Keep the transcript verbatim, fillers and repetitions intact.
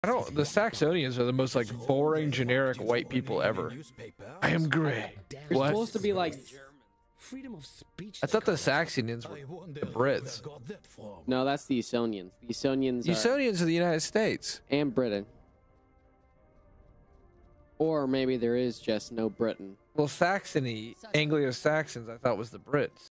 I don't. The Saxonians are the most like boring, generic white people ever. I am gray. You're What? supposed to be like. Freedom of speech. I thought the Saxonians were the Brits. No, that's the Usonians. The Usonians. Are, Usonians are the United States. and Britain. Or maybe there is just no Britain. Well, Saxony, Anglo-Saxons, I thought was the Brits.